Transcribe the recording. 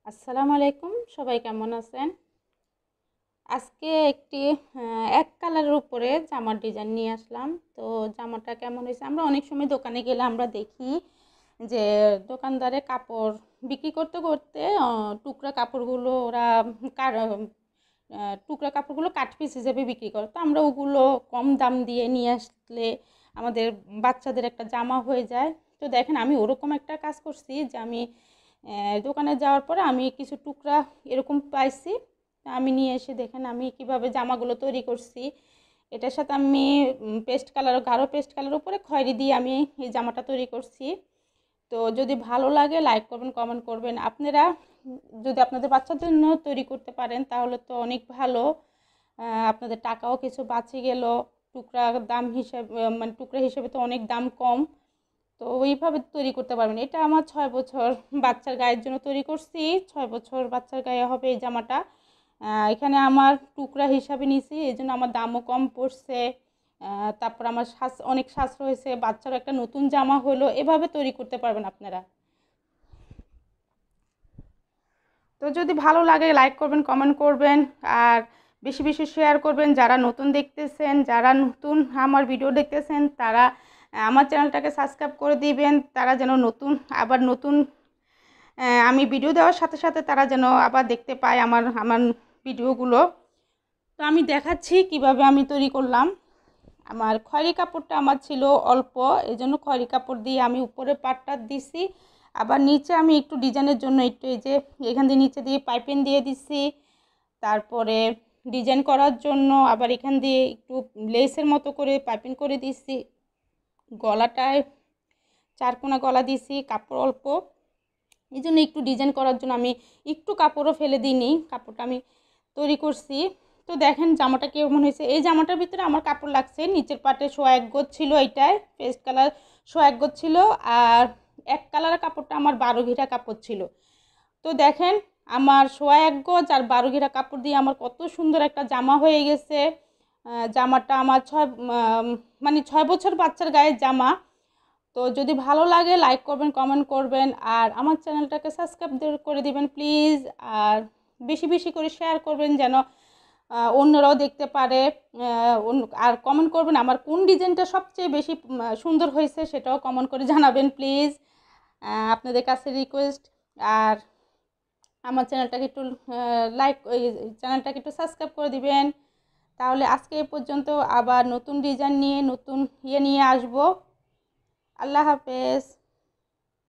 আসসালামু আলাইকুম, সবাই কেমন আছেন? আজকে একটি এক কালারের উপরে জামার ডিজাইন নিয়ে আসলাম। তো জামাটা কেমন হয়েছে, আমরা অনেক সময় দোকানে গেলে আমরা দেখি যে দোকানদারে কাপড় বিক্রি করতে করতে টুকরা কাপড়গুলো ওরা টুকরা কাপড়গুলো কাট পিস হিসেবে বিক্রি করে। তো আমরা ওগুলো কম দাম দিয়ে নিয়ে আসলে আমাদের বাচ্চাদের একটা জামা হয়ে যায়। তো দেখেন, আমি ওরকম একটা কাজ করছি যে আমি দোকানে যাওয়ার পরে আমি কিছু টুকরা এরকম পাইছি। আমি নিয়ে এসে দেখেন আমি কিভাবে জামাগুলো তৈরি করছি। এটার সাথে আমি পেস্ট কালার, গাঢ় পেস্ট কালার উপরে খয়েরি দিয়ে আমি এই জামাটা তৈরি করছি। তো যদি ভালো লাগে লাইক করবেন, কমেন্ট করবেন। আপনারা যদি আপনাদের বাচ্চাদের জন্য তৈরি করতে পারেন তাহলে তো অনেক ভালো। আপনাদের টাকাও কিছু বাঁচে গেল। টুকরা দাম হিসেবে মানে টুকরা হিসেবে তো অনেক দাম কম। তো ওইভাবে তৈরি করতে পারবেন। এটা আমার 6 বছর বাচ্চার গায়ের জন্য তৈরি করছি। 6 বছর বাচ্চার গায়ে হবে এই জামাটা। এখানে আমার টুকরা হিসাবে নিছি, এই জন্য আমার দামও কম পড়ছে। তারপর আমার অনেক সাশ্রয় হয়েছে, বাচ্চারও একটা নতুন জামা হলো। এভাবে তৈরি করতে পারবেন আপনারা। তো যদি ভালো লাগে লাইক করবেন, কমেন্ট করবেন, আর বেশি বেশি শেয়ার করবেন। যারা নতুন দেখতেছেন, যারা নতুন আমার ভিডিও দেখতেছেন, তারা আমার চ্যানেলটাকে সাবস্ক্রাইব করে দিবেন। তারা যেন নতুন আমি ভিডিও দেওয়ার সাথে সাথে তারা যেন আবার দেখতে পায় আমার আমার ভিডিওগুলো। তো আমি দেখাচ্ছি কিভাবে আমি তৈরি করলাম। আমার খয়েরি কাপড়টা আমার ছিল অল্প, এই জন্য খয়েরি কাপড় দিয়ে আমি উপরে পাটটা দিছি। আবার নিচে আমি একটু ডিজাইনের জন্য একটু এই যে এখান দিয়ে নিচে দিয়ে পাইপিং দিয়ে দিছি। তারপরে ডিজাইন করার জন্য আবার এখান দিয়ে একটু লেসের মতো করে পাইপিং করে দিছি। গলাটায় চারকোনা গলা দিছি, কাপড় অল্প, এই জন্য একটু ডিজাইন করার জন্য আমি একটু কাপড়ও ফেলে দিইনি, কাপড়টা আমি তৈরি করছি। তো দেখেন জামাটা কেমন হয়েছে। এই জামাটার ভিতরে আমার কাপড় লাগছে নিচের পাটে 1.5 গজ ছিল, এইটায় পেস্ট কালার 1.5 গজ ছিল। আর এক কালারের কাপড়টা আমার 12 ঘিরা কাপড় ছিল। তো দেখেন আমার 1.5 গজ আর 12 ঘিরা কাপড় দিয়ে আমার কত সুন্দর একটা জামা হয়ে গেছে। জামাটা আমার মানে 6 বছর বাচ্চার গায়ের জামা। তো যদি ভালো লাগে লাইক করবেন, কমেন্ট করবেন, আর আমার চ্যানেলটাকে সাবস্ক্রাইব করে দিবেন প্লিজ। আর বেশি বেশি করে শেয়ার করবেন যেন অন্যরাও দেখতে পারে। আর কমেন্ট করবেন আমার কোন ডিজাইনটা সবচেয়ে বেশি সুন্দর হয়েছে, সেটাও কমেন্ট করে জানাবেন প্লিজ। আপনাদের কাছে রিকোয়েস্ট। আর আমার চ্যানেলটাকে একটু চ্যানেলটাকে একটু সাবস্ক্রাইব করে দিবেন। তাহলে আজকে এ পর্যন্ত, আবার নতুন ডিজাইন নিয়ে নতুন নিয়ে আসবো। আল্লাহ হাফেজ।